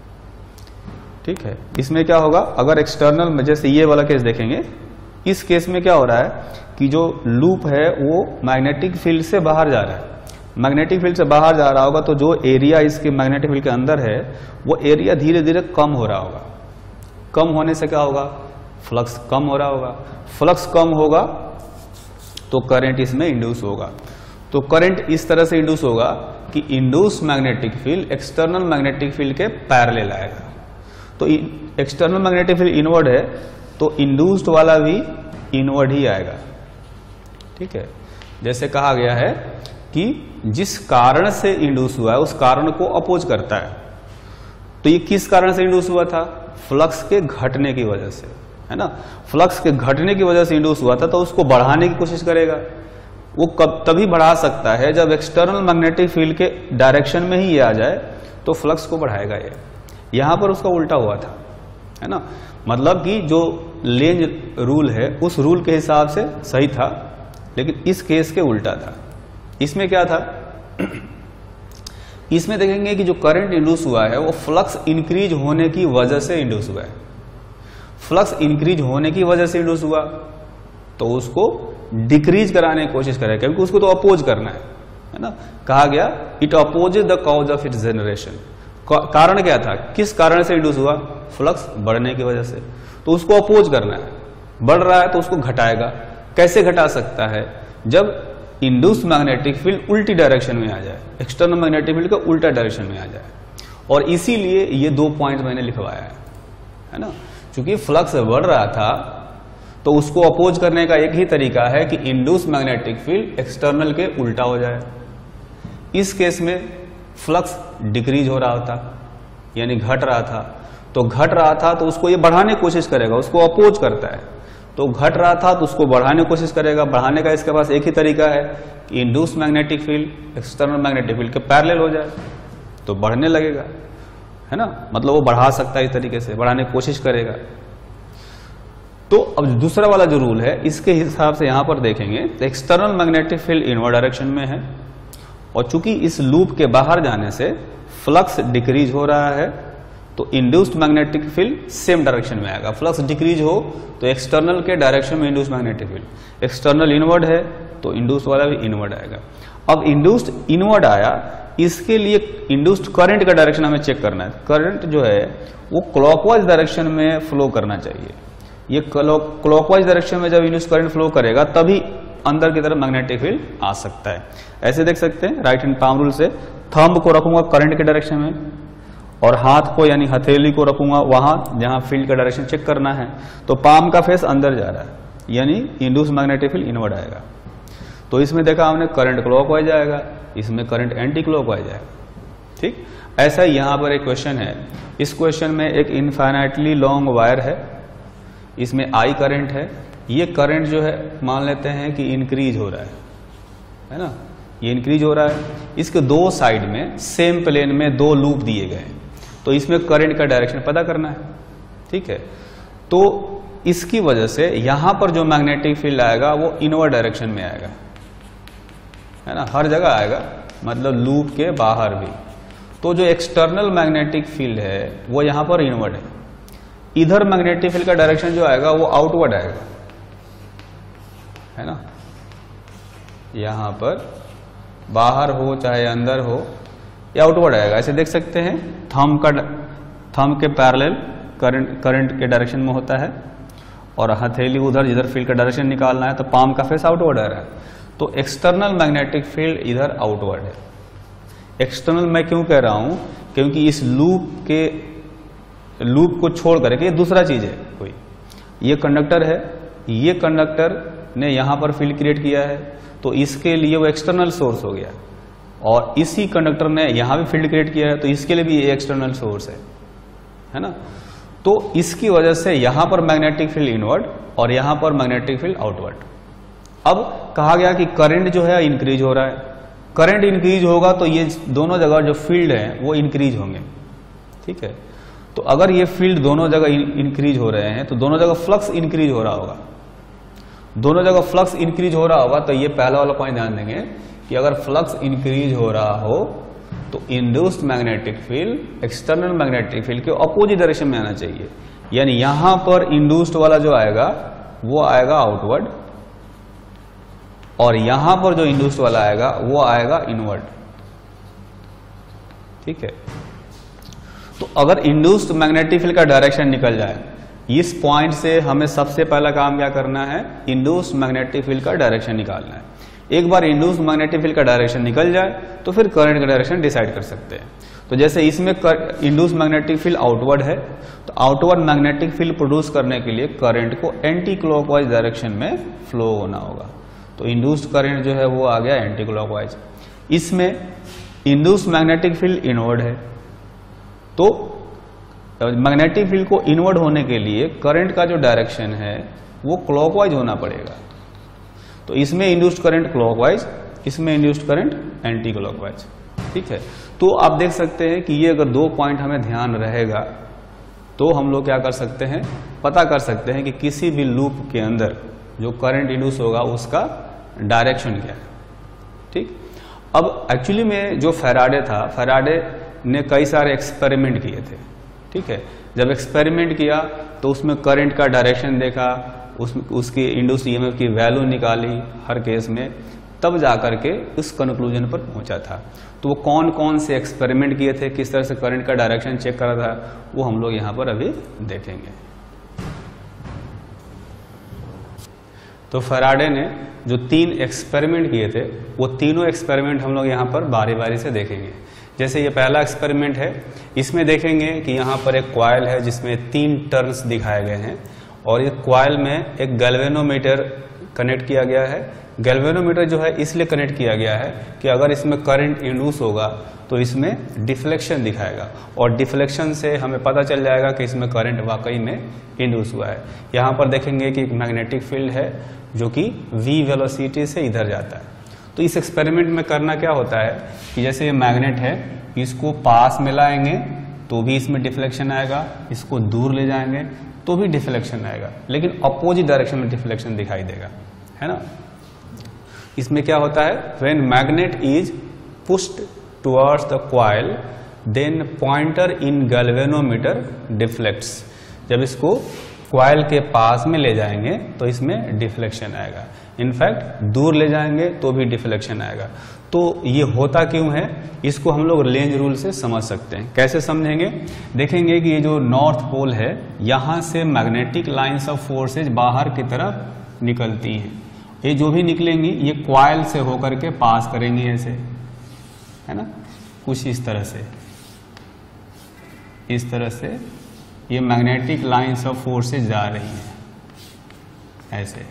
ठीक है। इसमें क्या होगा, अगर एक्सटर्नल में जैसे ये वाला केस देखेंगे, इस केस में क्या हो रहा है कि जो लूप है वो मैग्नेटिक फील्ड से बाहर जा रहा है। मैग्नेटिक फील्ड से बाहर जा रहा होगा तो जो एरिया इसके मैग्नेटिक फील्ड के अंदर है वो एरिया धीरे धीरे कम हो रहा होगा। कम होने से क्या होगा, फ्लक्स कम हो रहा होगा। फ्लक्स कम होगा तो करंट इसमें इंड्यूस होगा। तो करंट इस तरह से इंड्यूस होगा कि induced magnetic field external magnetic field के पैरेलल आएगा। तो एक्सटर्नल मैग्नेटिक फील्ड इनवर्ड है तो इंड्यूस्ड वाला भी इनवर्ड ही आएगा, ठीक है। जैसे कहा गया है कि जिस कारण से इंड्यूस हुआ है उस कारण को अपोज करता है। तो ये किस कारण से इंड्यूस हुआ था, फ्लक्स के घटने की वजह से, है ना। फ्लक्स के घटने की वजह से इंड्यूस हुआ था तो उसको बढ़ाने की कोशिश करेगा। वो कब तभी बढ़ा सकता है जब एक्सटर्नल मैग्नेटिक फील्ड के डायरेक्शन में ही ये आ जाए तो फ्लक्स को बढ़ाएगा ये। यहां पर उसका उल्टा हुआ था, है ना। मतलब कि जो लेंज रूल है उस रूल के हिसाब से सही था, लेकिन इस केस के उल्टा था। इसमें क्या था, इसमें देखेंगे कि जो करंट इंड्यूस हुआ है वो फ्लक्स इंक्रीज होने की वजह से इंड्यूस हुआ है। फ्लक्स इंक्रीज होने की वजह से इंड्यूस हुआ तो उसको डिक्रीज कराने की कोशिश करेगा, क्योंकि उसको तो अपोज करना है ना। कहा गया it opposes the cause of its generation. कारण क्या था, किस कारण से इंड्यूस हुआ, फ्लक्स बढ़ने की वजह से, तो उसको अपोज करना है। बढ़ रहा है तो उसको घटाएगा। कैसे घटा सकता है, जब इंड्यूस्ड मैग्नेटिक फील्ड उल्टी डायरेक्शन में आ जाए, एक्सटर्नल मैग्नेटिक फील्ड का उल्टा डायरेक्शन में आ जाए। और इसीलिए ये 2 पॉइंट मैंने लिखवाया है ना। क्योंकि फ्लक्स बढ़ रहा था तो उसको अपोज करने का एक ही तरीका है कि इंड्यूस्ड मैग्नेटिक फील्ड एक्सटर्नल के उल्टा हो जाए। इस केस में फ्लक्स डिक्रीज हो रहा था, यानी घट रहा था, तो घट रहा था तो उसको ये बढ़ाने की कोशिश करेगा, उसको अपोज करता है। तो घट रहा था तो उसको बढ़ाने की कोशिश करेगा। बढ़ाने का इसके पास एक ही तरीका है कि induce magnetic field external magnetic field के पैरेलल हो जाए तो बढ़ने लगेगा, है ना। मतलब वो बढ़ा सकता है, इस तरीके से बढ़ाने की कोशिश करेगा। तो अब दूसरा वाला जो रूल है, इसके हिसाब से यहां पर देखेंगे तो external magnetic field inward direction में है, और चूंकि इस लूप के बाहर जाने से फ्लक्स डिक्रीज हो रहा है तो induced magnetic field same direction में आएगा। फ्लक्स डिक्रीज हो तो एक्सटर्नल के डायरेक्शन में induced magnetic field, external inward है तो इंड्यूस्ड वाला भी इनवर्ड आएगा। अब इंड्यूस्ड इनवर्ड आया, इसके लिए इंड्यूस्ड करंट का डायरेक्शन हमें चेक करना है। करंट जो है वो क्लॉकवाइज डायरेक्शन में फ्लो करना चाहिए। ये क्लॉकवाइज डायरेक्शन में जब इंड्यूस्ड करंट फ्लो करेगा तभी अंदर की तरफ मैग्नेटिक फील्ड आ सकता है। ऐसे देख सकते हैं, राइट हैंड पाम रूल से थंब को रखूंगा करंट के डायरेक्शन में और हाथ को यानी हथेली को रखूंगा वहां जहां फील्ड का डायरेक्शन चेक करना है, तो पाम का फेस अंदर जा रहा है यानी इंड्यूस्ड मैग्नेटिक फील्ड इनवर्ड आएगा। तो इसमें देखा हमने करंट क्लॉकवाइज आएगा, इसमें करंट एंटी क्लॉकवाइज आएगा। ठीक, ऐसा ही यहां पर एक क्वेश्चन है। इस क्वेश्चन में एक इनफाइनाइटली लॉन्ग वायर है, इसमें आई करंट है। ये करंट जो है मान लेते हैं कि इंक्रीज हो रहा है ना, ये इंक्रीज हो रहा है। इसके दो साइड में सेम प्लेन में दो लूप दिए गए हैं, तो इसमें करंट का डायरेक्शन पता करना है। ठीक है, तो इसकी वजह से यहां पर जो मैग्नेटिक फील्ड आएगा वो इनवर्ड डायरेक्शन में आएगा, है ना, हर जगह आएगा, मतलब लूप के बाहर भी। तो जो एक्सटर्नल मैग्नेटिक फील्ड है वो यहां पर इनवर्ड है। इधर मैग्नेटिक फील्ड का डायरेक्शन जो आएगा वो आउटवर्ड आएगा, है ना। यहां पर बाहर हो चाहे अंदर हो, ये आउटवर्ड आएगा। ऐसे देख सकते हैं, थंब के पैरेलल करंट के डायरेक्शन में होता है और हथेली उधर जिधर फील्ड का डायरेक्शन निकालना है, तो पाम का फेस आउटवर्ड आ रहा है। तो एक्सटर्नल मैग्नेटिक फील्ड इधर आउटवर्ड है। एक्सटर्नल मैं क्यों कह रहा हूं, क्योंकि इस लूप को छोड़ करके ये दूसरा चीज है कोई। ये कंडक्टर है, ये कंडक्टर ने यहां पर फील्ड क्रिएट किया है, तो इसके लिए वो एक्सटर्नल सोर्स हो गया, और इसी कंडक्टर ने यहां भी फील्ड क्रिएट किया है, तो इसके लिए भी ये एक्सटर्नल सोर्स है ना। तो इसकी वजह से यहां पर मैग्नेटिक फील्ड इनवर्ड और यहां पर मैग्नेटिक फील्ड आउटवर्ड। अब कहा गया कि करंट जो है इंक्रीज हो रहा है। करंट इंक्रीज होगा तो ये दोनों जगह जो फील्ड है वो इंक्रीज होंगे। ठीक है, तो अगर ये फील्ड दोनों जगह इंक्रीज हो रहे हैं तो दोनों जगह फ्लक्स इंक्रीज हो रहा होगा। दोनों जगह फ्लक्स इंक्रीज हो रहा होगा, तो ये पहला वाला पॉइंट ध्यान देंगे कि अगर फ्लक्स इंक्रीज हो रहा हो तो induced magnetic field external magnetic field के अपोजिट डायरेक्शन में आना चाहिए। यानी यहां पर इंड्यूस्ड वाला जो आएगा वो आएगा आउटवर्ड, और यहां पर जो इंड्यूस्ड वाला आएगा वो आएगा इनवर्ड। ठीक है, तो अगर इंड्यूस्ड मैग्नेटिक फील्ड का डायरेक्शन निकल जाए, इस पॉइंट से हमें सबसे पहला काम क्या करना है, इंड्यूस्ड मैग्नेटिक फील्ड का डायरेक्शन निकालना है। एक बार इंड्यूस्ड मैग्नेटिक फील्ड का डायरेक्शन निकल जाए तो फिर करंट का डायरेक्शन डिसाइड कर सकते हैं। तो जैसे इसमें इंड्यूस्ड मैग्नेटिक फील्ड आउटवर्ड है, तो आउटवर्ड मैग्नेटिक फील्ड प्रोड्यूस करने के लिए करंट को एंटी क्लॉकवाइज डायरेक्शन में फ्लो होना होगा। तो इंड्यूस्ड करंट जो है वो आ गया एंटी क्लॉकवाइज। इसमें इंड्यूस्ड मैग्नेटिक फील्ड इनवर्ड है, तो मैग्नेटिक फील्ड को इनवर्ड होने के लिए करंट का जो डायरेक्शन है वो क्लॉकवाइज होना पड़ेगा। तो इसमें इंड्यूस्ड करंट क्लॉकवाइज, इसमें इंड्यूस्ड करंट एंटी क्लॉकवाइज। ठीक है, तो आप देख सकते हैं कि ये अगर दो पॉइंट हमें ध्यान रहेगा तो हम लोग क्या कर सकते हैं, पता कर सकते हैं कि किसी भी लूप के अंदर जो करंट इंड्यूस होगा उसका डायरेक्शन क्या है। ठीक, अब एक्चुअली में जो फैराडे था, फैराडे ने कई सारे एक्सपेरिमेंट किए थे। ठीक है, जब एक्सपेरिमेंट किया तो उसमें करंट का डायरेक्शन देखा, उसकी इंड्यूस्ड ईएमएफ की वैल्यू निकाली हर केस में, तब जाकर के उस कंक्लूजन पर पहुंचा था। तो वो कौन कौन से एक्सपेरिमेंट किए थे, किस तरह से करंट का डायरेक्शन चेक करा था, वो हम लोग यहां पर अभी देखेंगे। तो फैराडे ने जो 3 एक्सपेरिमेंट किए थे वो तीनों एक्सपेरिमेंट हम लोग यहां पर बारी बारी से देखेंगे। जैसे ये पहला एक्सपेरिमेंट है, इसमें देखेंगे कि यहाँ पर एक कॉइल है जिसमें 3 टर्न्स दिखाए गए हैं, और इस कॉइल में एक गैल्वेनोमीटर कनेक्ट किया गया है। गैल्वेनोमीटर जो है इसलिए कनेक्ट किया गया है कि अगर इसमें करंट इंड्यूस होगा तो इसमें डिफ्लेक्शन दिखाएगा, और डिफ्लेक्शन से हमें पता चल जाएगा कि इसमें करंट वाकई में इंड्यूस हुआ है। यहाँ पर देखेंगे कि एक मैग्नेटिक फील्ड है जो कि v वेलोसिटी से इधर जाता है। तो इस एक्सपेरिमेंट में करना क्या होता है कि जैसे ये मैग्नेट है, इसको पास में लाएंगे तो भी इसमें डिफ्लेक्शन आएगा, इसको दूर ले जाएंगे तो भी डिफ्लेक्शन आएगा, लेकिन अपोजिट डायरेक्शन में डिफ्लेक्शन दिखाई देगा, है ना। इसमें क्या होता है, when magnet is pushed towards the coil then pointer in galvanometer deflects. जब इसको कॉइल के पास में ले जाएंगे तो इसमें डिफ्लेक्शन आएगा, इनफैक्ट दूर ले जाएंगे तो भी डिफ्लेक्शन आएगा। तो ये होता क्यों है, इसको हम लोग लेंज रूल से समझ सकते हैं। कैसे समझेंगे, देखेंगे कि ये जो नॉर्थ पोल है, यहां से मैग्नेटिक लाइंस ऑफ फोर्सेज बाहर की तरफ निकलती हैं। ये जो भी निकलेंगी ये कॉइल से होकर के पास करेंगी ऐसे, है ना, कुछ इस तरह से ये मैग्नेटिक लाइंस ऑफ फोर्सेज जा रही हैं ऐसे।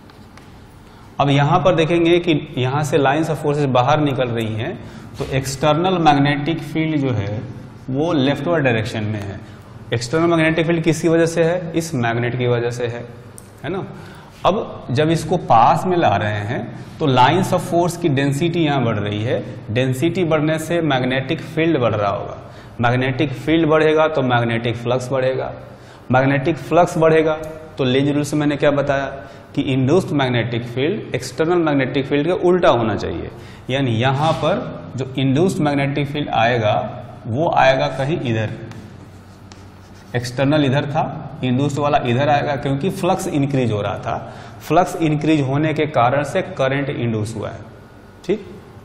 अब यहां पर देखेंगे कि यहां से लाइंस ऑफ फोर्सेज बाहर निकल रही हैं, तो एक्सटर्नल मैग्नेटिक फील्ड जो है वो लेफ्टवर्ड डायरेक्शन में है। एक्सटर्नल मैग्नेटिक फील्ड किसकी वजह से है, इस मैग्नेट की वजह से है ना। अब जब इसको पास में ला रहे हैं तो लाइंस ऑफ फोर्स की डेंसिटी यहां बढ़ रही है, डेंसिटी बढ़ने से मैग्नेटिक फील्ड बढ़ रहा होगा, मैग्नेटिक फील्ड बढ़ेगा तो मैग्नेटिक फ्लक्स बढ़ेगा, मैग्नेटिक फ्लक्स बढ़ेगा तो लेंज रूल से मैंने क्या बताया कि induced magnetic field external magnetic field के उल्टा होना चाहिए। यानी यहां पर जो इंड्यूस्ड मैग्नेटिक फील्ड आएगा वो आएगा कहीं इधर, एक्सटर्नल इधर था, इंड्यूस्ड वाला इधर आएगा, क्योंकि फ्लक्स इंक्रीज हो रहा था। फ्लक्स इंक्रीज होने के कारण से करंट इंड्यूस हुआ है, ठीक।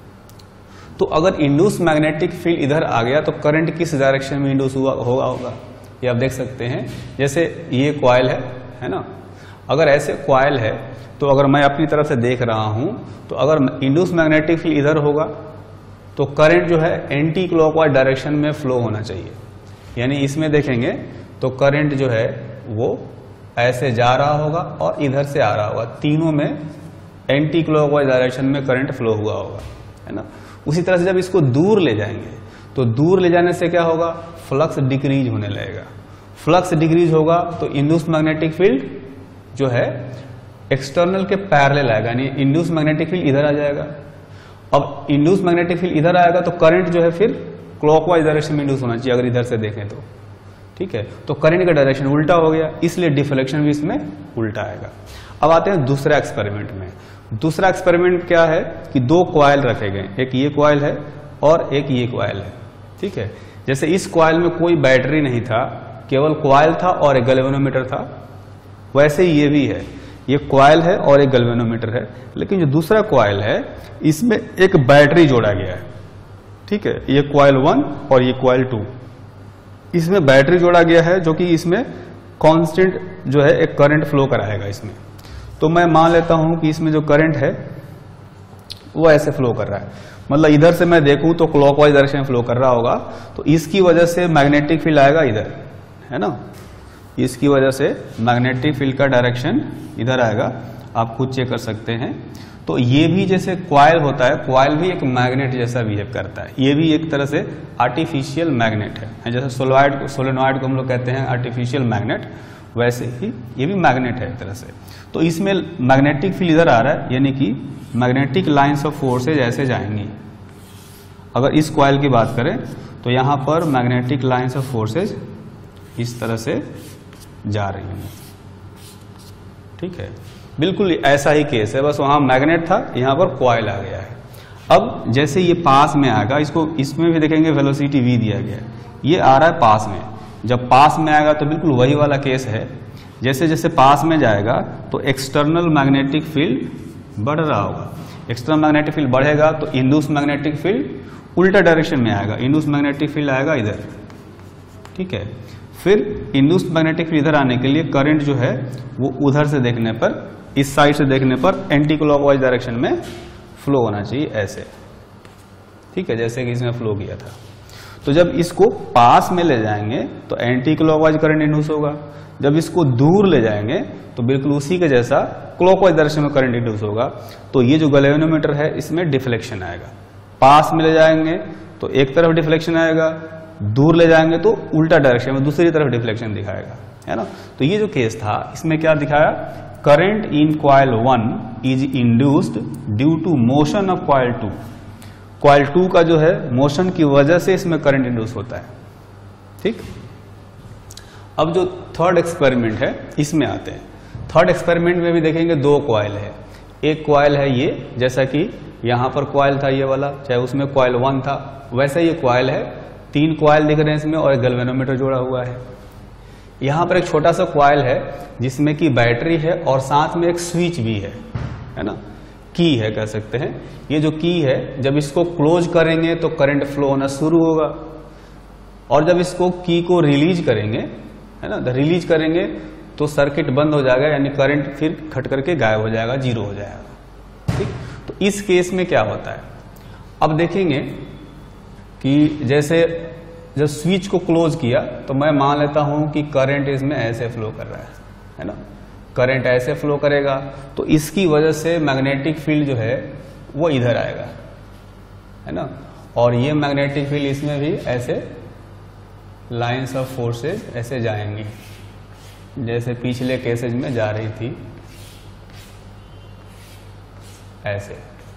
तो अगर इंड्यूस मैग्नेटिक फील्ड इधर आ गया तो करंट किस डायरेक्शन में इंड्यूस होगा ये आप देख सकते हैं। जैसे ये कॉइल है ना, अगर ऐसे कॉइल है तो अगर मैं अपनी तरफ से देख रहा हूं तो अगर इंड्यूस मैग्नेटिक फील्ड इधर होगा तो करंट जो है एंटी क्लॉकवाइज डायरेक्शन में फ्लो होना चाहिए। यानी इसमें देखेंगे तो करंट जो है वो ऐसे जा रहा होगा और इधर से आ रहा होगा, तीनों में एंटी क्लॉकवाइज डायरेक्शन में करंट फ्लो हुआ होगा, है ना। उसी तरह से जब इसको दूर ले जाएंगे तो दूर ले जाने से क्या होगा, फ्लक्स डिक्रीज होने लगेगा। फ्लक्स डिक्रीज होगा तो इंड्यूस्ड मैग्नेटिक फील्ड जो है एक्सटर्नल के पैरेलल आएगा, यानी इंड्यूस्ड मैग्नेटिक फील्ड इधर आ जाएगा। अब इंड्यूस्ड मैग्नेटिक फील्ड इधर आएगा तो करंट जो है फिर क्लॉकवाइज डायरेक्शन में इंड्यूस होना चाहिए, अगर इधर से देखें तो, ठीक है। तो करंट का डायरेक्शन उल्टा हो गया, इसलिए डिफ्लेक्शन भी इसमें उल्टा आएगा। अब आते हैं दूसरा एक्सपेरिमेंट में। दूसरा एक्सपेरिमेंट क्या है कि दो कॉइल रखे गए, एक ये कॉइल है और एक ये कॉइल है, ठीक है। जैसे इस कॉइल में कोई बैटरी नहीं था, केवल कॉइल था और एक गैल्वेनोमीटर था, वैसे ही ये भी है, ये कॉइल है और एक गैल्वेनोमीटर है। लेकिन जो दूसरा कॉइल है इसमें एक बैटरी जोड़ा गया है, ठीक है। ये कॉइल 1 और ये कॉइल 2, इसमें बैटरी जोड़ा गया है जो कि इसमें कांस्टेंट जो है एक करंट फ्लो कराएगा इसमें। तो मैं मान लेता हूं कि इसमें जो करंट है वो ऐसे फ्लो कर रहा है, मतलब इधर से मैं देखूं तो क्लॉकवाइज डायरेक्शन में फ्लो कर रहा होगा, तो इसकी वजह से मैग्नेटिक फील्ड आएगा इधर, है ना। इसकी वजह से मैग्नेटिक फील्ड का डायरेक्शन इधर आएगा, आप खुद चेक कर सकते हैं। तो ये भी जैसे कॉइल होता है, कॉइल भी एक मैग्नेट जैसा बिहेव करता है, ये भी एक तरह से आर्टिफिशियल मैग्नेट है। जैसे सोलेनॉइड को हम लोग कहते हैं आर्टिफिशियल मैग्नेट, वैसे ही ये भी मैग्नेट है एक तरह से। तो इसमें मैग्नेटिक फील्ड इधर आ रहा है, यानी कि मैग्नेटिक लाइंस ऑफ फोर्सेज ऐसे जाएंगी। अगर इस कॉइल की बात करें तो यहां पर मैग्नेटिक लाइंस ऑफ फोर्सेज इस तरह से जा रही हैं, ठीक है। बिल्कुल ऐसा ही केस है, बस वहां मैग्नेट था, यहां पर कॉइल आ गया है। अब जैसे ये पास में आएगा, इसको इसमें भी देखेंगे वेलोसिटी v दिया गया है, ये आ रहा है पास में। जब पास में आएगा तो बिल्कुल वही वाला केस है, जैसे जैसे पास में जाएगा तो एक्सटर्नल मैग्नेटिक फील्ड बढ़ रहा होगा। एक्सटर्नल मैग्नेटिक फील्ड बढ़ेगा तो इंड्यूस्ड मैग्नेटिक फील्ड उल्टा डायरेक्शन में आएगा, इंड्यूस्ड मैग्नेटिक फील्ड आएगा इधर, ठीक है। फिर इंड्यूस्ड मैग्नेटिक फील्ड इधर आने के लिए करंट जो है वो उधर से देखने पर, इस साइड से देखने पर एंटी क्लॉकवाइज डायरेक्शन में फ्लो होना चाहिए ऐसे, ठीक है, जैसे कि इसमें फ्लो किया था। तो जब इसको पास में ले जाएंगे तो एंटी क्लॉकवाइज करंट इंड्यूस होगा, जब इसको दूर ले जाएंगे तो बिल्कुल उसी के जैसा क्लॉकवाइज डायरेक्शन में करंट इंड्यूस होगा तो ये जो गैल्वेनोमीटर है इसमें डिफ्लेक्शन आएगा। पास में ले जाएंगे तो एक तरफ डिफ्लेक्शन आएगा, दूर ले जाएंगे तो उल्टा डायरेक्शन में दूसरी तरफ डिफ्लेक्शन दिखाएगा, है ना। तो ये जो केस था इसमें क्या दिखाया, current in coil 1 is induced due to motion of coil 2। Coil 2 का जो है मोशन की वजह से इसमें करंट इंड्यूस होता है। ठीक, अब जो थर्ड एक्सपेरिमेंट है इसमें आते हैं। थर्ड एक्सपेरिमेंट में भी देखेंगे दो कॉइल है। एक कॉइल है ये, जैसा कि यहां पर कॉइल था ये वाला, चाहे उसमें कॉइल 1 था, वैसे ये कॉइल है। 3 कॉइल दिख रहे हैं इसमें और एक गैल्वेनोमीटर जोड़ा हुआ है। यहां पर एक छोटा सा कॉइल है जिसमें कि बैटरी है और साथ में एक स्विच भी है ना, की है कह सकते हैं। ये जो की है जब इसको क्लोज करेंगे तो करंट फ्लो होना शुरू होगा, और जब इसको की को रिलीज करेंगे, है ना, रिलीज करेंगे तो सर्किट बंद हो जाएगा, यानी करंट फिर खट करके गायब हो जाएगा, जीरो हो जाएगा। ठीक, तो इस केस में क्या होता है, अब देखेंगे कि जैसे जब स्विच को क्लोज किया तो मैं मान लेता हूं कि करंट इसमें ऐसे फ्लो कर रहा है ना, करंट ऐसे फ्लो करेगा तो इसकी वजह से मैग्नेटिक फील्ड जो है वो इधर आएगा, है ना, और ये मैग्नेटिक फील्ड इसमें भी ऐसे लाइंस ऑफ फोर्सेज ऐसे जाएंगी जैसे पिछले केसेज में जा रही थी ऐसे।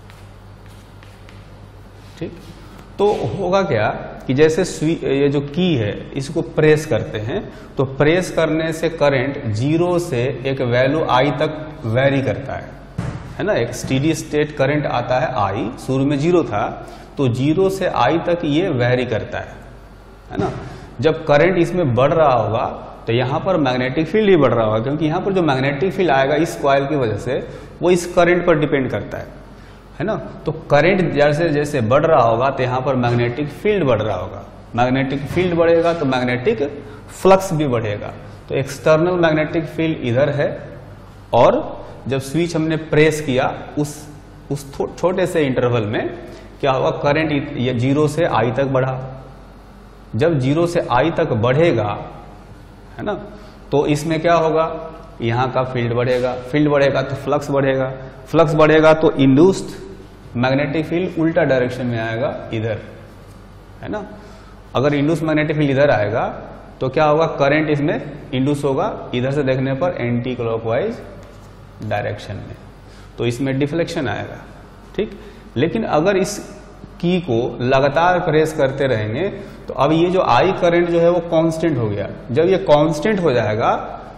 ठीक, तो होगा क्या कि जैसे ये जो की है इसको प्रेस करते हैं तो प्रेस करने से करंट 0 से एक वैल्यू I तक वेरी करता है ना। एक स्टेडी स्टेट करंट आता है I, शुरू में 0 था तो 0 से I तक ये वेरी करता है ना। जब करंट इसमें बढ़ रहा होगा तो यहां पर मैग्नेटिक फील्ड ही बढ़ रहा होगा, क्योंकि यहां पर जो मैग्नेटिक फील्ड आएगा इस कॉइल की वजह से वो इस करंट पर डिपेंड करता है ना। तो करंट जैसे जैसे बढ़ रहा होगा तो यहां पर मैग्नेटिक फील्ड बढ़ रहा होगा, मैग्नेटिक फील्ड बढ़ेगा तो मैग्नेटिक फ्लक्स भी बढ़ेगा। तो एक्सटर्नल मैग्नेटिक फील्ड इधर है, और जब स्विच हमने प्रेस किया उस छोटे से इंटरवल में क्या होगा, करंट ये 0 से I तक बढ़ा। जब 0 से I तक बढ़ेगा, है ना, तो इसमें क्या होगा, यहां का फील्ड बढ़ेगा, फील्ड बढ़ेगा तो फ्लक्स बढ़ेगा, फ्लक्स बढ़ेगा तो इंड्यूस्ड मैग्नेटिक फील्ड उल्टा डायरेक्शन में आएगा इधर, है ना। अगर इंड्यूस्ड मैग्नेटिक फील्ड इधर आएगा तो क्या होगा, करंट इसमें इंड्यूस होगा इधर से देखने पर एंटी क्लॉकवाइज डायरेक्शन में, तो इसमें डिफ्लेक्शन आएगा। ठीक, लेकिन अगर इस की को लगातार प्रेस करते रहेंगे तो अब ये जो I करंट जो है वो कांस्टेंट हो गया। जब ये कांस्टेंट हो जाएगा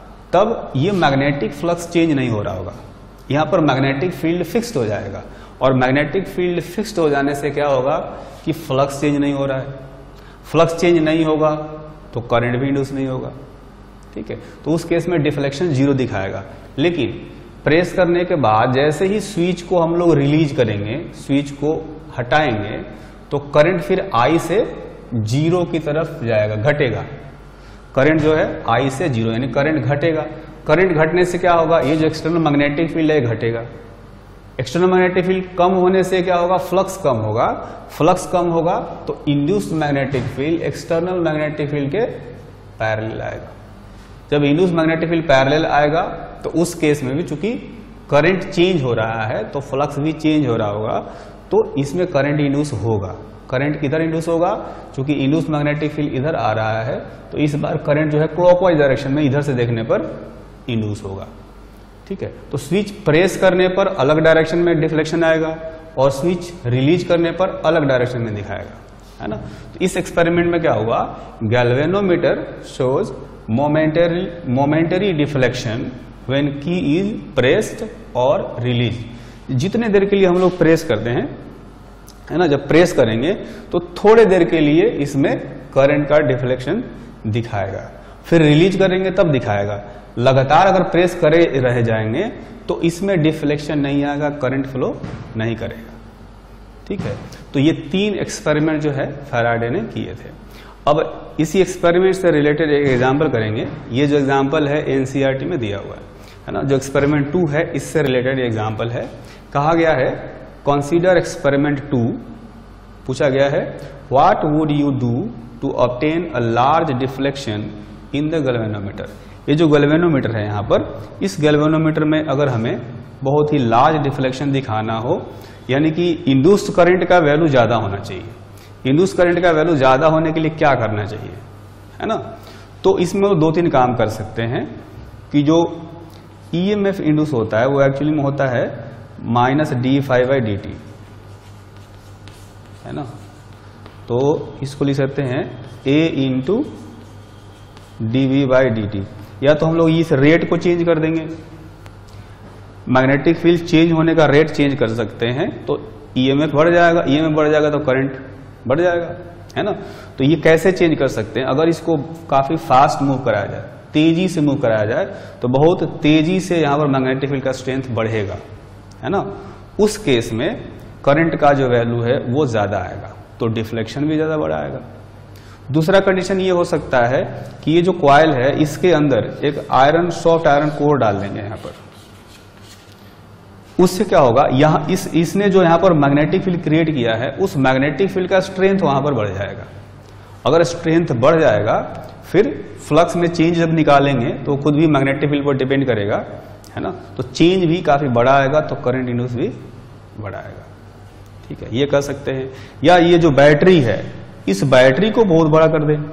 तब ये मैग्नेटिक फ्लक्स चेंज नहीं हो रहा होगा, यहां पर मैग्नेटिक फील्ड फिक्स्ड हो जाएगा, और मैग्नेटिक फील्ड फिक्स्ड हो जाने से क्या होगा कि फ्लक्स चेंज नहीं हो रहा है। फ्लक्स चेंज नहीं होगा तो करंट भी इंड्यूस नहीं होगा। ठीक है, तो उस केस में डिफ्लेक्शन 0 दिखाएगा। लेकिन प्रेस करने के बाद जैसे ही स्विच को हम लोग रिलीज करेंगे, स्विच को हटाएंगे, तो करंट फिर I से 0 की तरफ जाएगा, घटेगा। करंट जो है I से 0 यानी करंट घटेगा। करंट घटने से क्या होगा, ये जो एक्सटर्नल मैग्नेटिक फील्ड है घटेगा। एक्सटर्नल मैग्नेटिक फील्ड कम होने से क्या होगा, फ्लक्स कम होगा। फ्लक्स कम होगा तो induced magnetic field external magnetic field के पैरेलल आएगा। जब इंड्यूस्ड मैग्नेटिक फील्ड पैरेलल आएगा तो उस केस में भी चूंकि करंट चेंज हो रहा है तो फ्लक्स भी चेंज हो रहा होगा, तो इसमें करंट इंड्यूस होगा। करंट किधर इंड्यूस होगा, क्योंकि इंड्यूस मैग्नेटिक फील्ड इधर आ रहा है तो इस बार करंट जो है क्लॉकवाइज डायरेक्शन में इधर से देखने पर इंड्यूस होगा। ठीक है, तो स्विच प्रेस करने पर अलग डायरेक्शन में डिफ्लेक्शन आएगा और स्विच रिलीज करने पर अलग डायरेक्शन में दिखाएगा, है ना। तो इस एक्सपेरिमेंट में क्या हुआ, galvanometer shows momentary deflection when key is pressed और रिलीज। जितने देर के लिए हम लोग प्रेस करते हैं, है ना, जब प्रेस करेंगे तो थोड़े देर के लिए इसमें करंट का डिफ्लेक्शन दिखाएगा, फिर रिलीज करेंगे तब दिखाएगा। लगातार अगर प्रेस करे रह जाएंगे तो इसमें डिफ्लेक्शन नहीं आएगा, करंट फ्लो नहीं करेगा। ठीक है, तो ये 3 एक्सपेरिमेंट जो है फैराडे ने किए थे। अब इसी एक्सपेरिमेंट से रिलेटेड एक एग्जाम्पल करेंगे। ये जो एग्जाम्पल है एनसीईआरटी में दिया हुआ है ना। जो एक्सपेरिमेंट 2 है इससे रिलेटेड एग्जाम्पल है। कहा गया है कंसीडर एक्सपेरिमेंट 2, पूछा गया है what would you do to obtain a large deflection in the galvanometer. ये जो गैल्वेनोमीटर है यहाँ पर, इस गैल्वेनोमीटर में अगर हमें बहुत ही लार्ज डिफ्लेक्शन दिखाना हो, यानी कि इंड्यूस्ड करंट का वैल्यू ज्यादा होना चाहिए। इंड्यूस्ड करंट का वैल्यू ज्यादा होने के लिए क्या करना चाहिए, है ना? तो इसमें वो 2-3 काम कर सकते हैं कि जो ईएमएफ इंड्यूस होता है वो एक्चुअली में होता है -d∅dt, है ना? तो इसको लिख सकते हैं A × dV/dt, या तो हम लोग इस रेट को चेंज कर देंगे, मैग्नेटिक फील्ड चेंज होने का रेट चेंज कर सकते हैं, तो ईएमएफ बढ़ जाएगा, ईएमएफ बढ़ जाएगा तो करंट बढ़ जाएगा, है ना? तो ये कैसे चेंज कर सकते हैं? अगर इसको काफी फास्ट मूव कराया जाए, तेजी से मूव कराया जाए, तो बहुत तेजी से यहाँ पर मैग्नेटिक फील्ड का स्ट्रेंथ बढ़ेगा, है ना? उस केस में करंट का जो वैल्यू है वो ज्यादा आएगा, तो डिफ्लेक्शन भी ज्यादा बड़ा आएगा। दूसरा कंडीशन ये हो सकता है कि ये जो कॉइल है इसके अंदर एक सॉफ्ट आयरन कोर डाल देंगे यहाँ पर। उससे क्या होगा, यहाँ इसने जो यहाँ पर मैग्नेटिक फील्ड क्रिएट किया है, उस मैग्नेटिक फील्ड का स्ट्रेंथ वहां पर बढ़ जाएगा। अगर स्ट्रेंथ बढ़ जाएगा, फिर फ्लक्स में चेंज जब निकालेंगे तो खुद भी मैग्नेटिक फील्ड पर डिपेंड करेगा, है ना? तो चेंज भी काफी बड़ा आएगा, तो करंट इंड्यूस भी बड़ा आएगा। ठीक है, ये कर सकते हैं। या ये जो बैटरी है, इस बैटरी को बहुत बड़ा कर दें,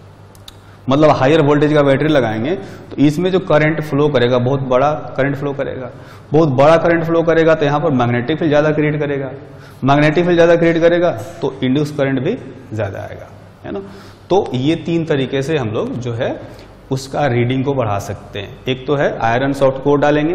मतलब हायर वोल्टेज का बैटरी लगाएंगे तो इसमें जो करंट फ्लो करेगा, बहुत बड़ा करंट फ्लो करेगा, बहुत बड़ा करंट फ्लो करेगा, तो यहाँ पर मैग्नेटिक फील्ड ज्यादा क्रिएट करेगा, मैग्नेटिक फील्ड ज्यादा क्रिएट करेगा तो इंड्यूस करंट भी ज्यादा आएगा, है ना? तो ये 3 तरीके से हम लोग जो है उसका रीडिंग को बढ़ा सकते हैं। एक तो है आयरन सॉफ्ट कोर डालेंगे,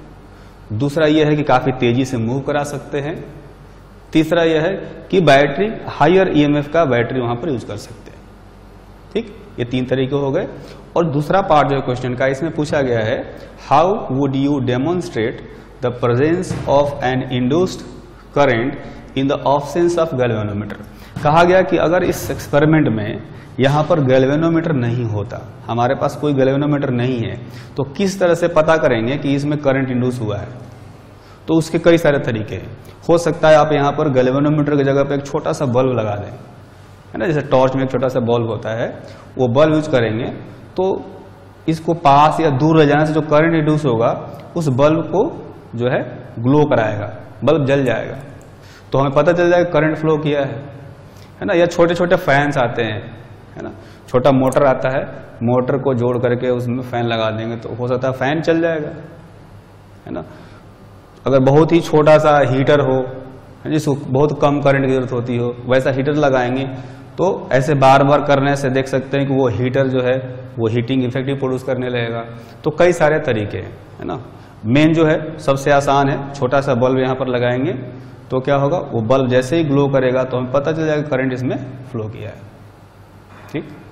दूसरा यह है कि काफी तेजी से मूव करा सकते हैं, तीसरा यह है कि बैटरी हायर ईएमएफ का बैटरी वहां पर यूज कर सकते हैं। ठीक, ये 3 तरीके हो गए। और दूसरा पार्ट जो क्वेश्चन का, इसमें पूछा गया है how would you demonstrate the presence of an induced current in the absence of galvanometer. कहा गया कि अगर इस एक्सपेरिमेंट में यहां पर गैल्वेनोमीटर नहीं होता, हमारे पास कोई गैल्वेनोमीटर नहीं है, तो किस तरह से पता करेंगे कि इसमें करंट इंड्यूस हुआ है? तो उसके कई सारे तरीके हैं। हो सकता है आप यहां पर गैल्वेनोमीटर की जगह पर एक छोटा सा बल्ब लगा दें, है ना? जैसे टॉर्च में एक छोटा सा बल्ब होता है, वो बल्ब यूज करेंगे तो इसको पास या दूर ले जाने से जो करंट इंड्यूस होगा, उस बल्ब को जो है ग्लो कराएगा, बल्ब जल जाएगा, तो हमें पता चल जाएगा करंट फ्लो किया है ना? या छोटे छोटे फैंस आते हैं, है ना? छोटा मोटर आता है, मोटर को जोड़ करके उसमें फैन लगा देंगे तो हो सकता है फैन चल जाएगा, है ना? अगर बहुत ही छोटा सा हीटर हो, जिसको बहुत कम करंट की जरूरत होती हो, वैसा हीटर लगाएंगे तो ऐसे बार बार करने से देख सकते हैं कि वो हीटर जो है वो हीटिंग इफेक्ट भी प्रोड्यूस करने लगेगा। तो कई सारे तरीके हैं, है ना? मेन जो है सबसे आसान है, छोटा सा बल्ब यहाँ पर लगाएंगे तो क्या होगा, वो बल्ब जैसे ही ग्लो करेगा तो हमें पता चल जाएगा करंट इसमें फ्लो किया है। ठीक।